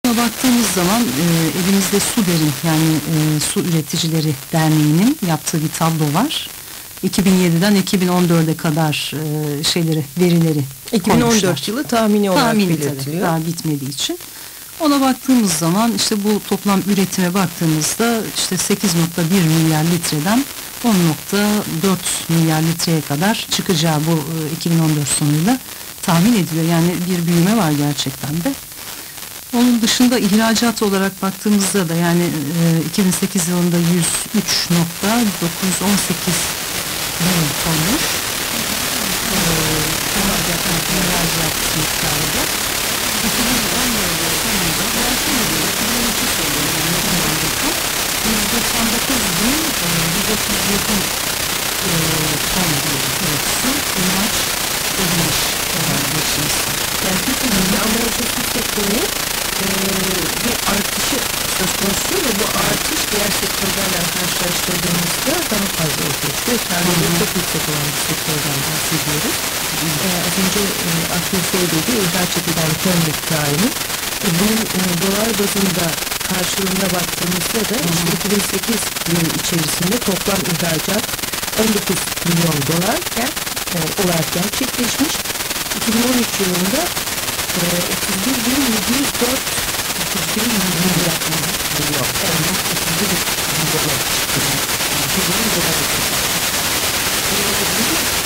buna baktığımız zaman elimizde SUDER'in yani Su Üreticileri Derneği'nin yaptığı bir tablo var. 2007'den 2014'e kadar verileri 2014 koymuşlar. yılı tahmini olarak belirtiliyor. Tabii, daha bitmediği için. Ona baktığımız zaman işte bu toplam üretime baktığımızda işte 8,1 milyar litreden 10,4 milyar litreye kadar çıkacağı bu 2014 sonuyla tahmin ediliyor. Yani bir büyüme var gerçekten de. Onun dışında ihracat olarak baktığımızda da yani 2008 yılında 103,918 milyon tonmuş. İhracat miktarı da 2014 sonunda %99.137 ton üretisi ihraç edilmiş olan geçmişte. Yani Türkiye'de ambalajı sektörü bir artışı söz konusu ve bu artış diğer sektörlerle karşılaştırdığımızda daha fazla ortaya çıkıyor. Karlılığı çok yüksek olan bir sektörden bahsediyoruz. Az önce Akın söylediği ihraç edilen ton miktarının bunun dolar bazında karşılığına baktığımızda da işte 2008 yılı içerisinde toplam ihracat 19 milyon dolarken olarak gerçekleşmiş. 2013 yılında 31.704 milyon. Yani 31 milyon dolar çıkmış.